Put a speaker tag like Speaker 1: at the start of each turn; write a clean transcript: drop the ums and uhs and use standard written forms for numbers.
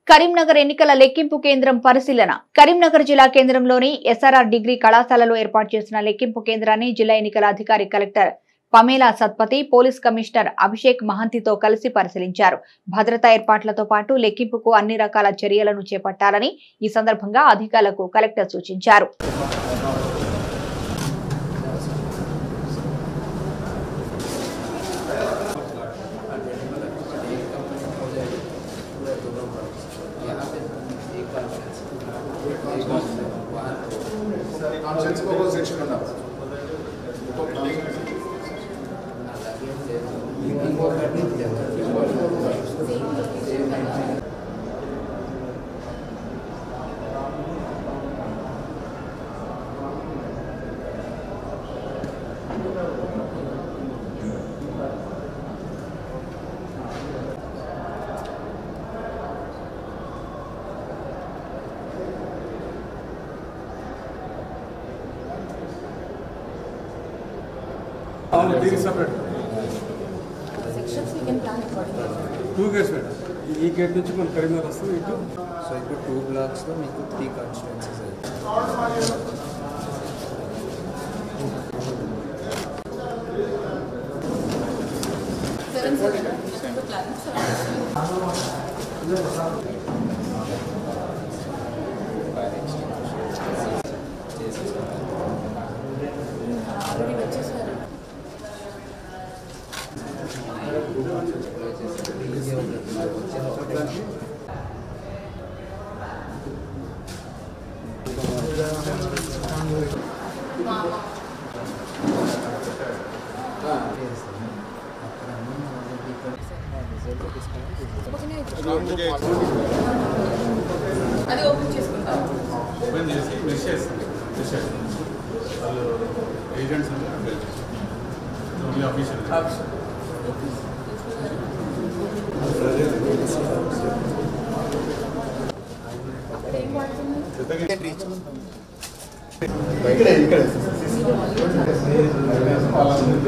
Speaker 1: కరీంనగర్ ఎన్నికల లెక్కింపు కేంద్రం పరిశీలన. కరీంనగర్ జిల్లా కేంద్రంలోని ఎస్ఆర్ఆర్ డిగ్రీ కళాశాలలో ఏర్పాటు చేసిన లెక్కింపు కేంద్రాన్ని జిల్లా ఎన్నికల అధికారి collector Pamela Satpathy, police commissioner Abhishek మహంతితో కలిసి పరిశీలించారు. భద్రతా ఏర్పాట్లతో పాటు లెక్కింపుకు అన్ని రకాల చర్యలను చేపట్టాలని ఈ సందర్భంగా అధికారులకు కలెక్టర్ సూచించారు.
Speaker 2: Separate.
Speaker 3: Sections we can plan accordingly.
Speaker 2: 2 gates, madam. This gate నుంచి మన కరీంనగర్ వస్తుంది ఇటు.
Speaker 4: సో ఇప్పుడు 2 blocks లో మీకు 3 కాన్స్టిట్యుయెన్సీస్
Speaker 3: అది ఓపెన్ చేసుకుంటాం.
Speaker 2: ఓపెన్ చేసి మెసేజ్ వాళ్ళు ఏజెంట్స్ ఓన్లీ ఆఫీషియల్
Speaker 3: అక్కడ ఏం వాడుతున్నారు?
Speaker 4: ఇక్కడ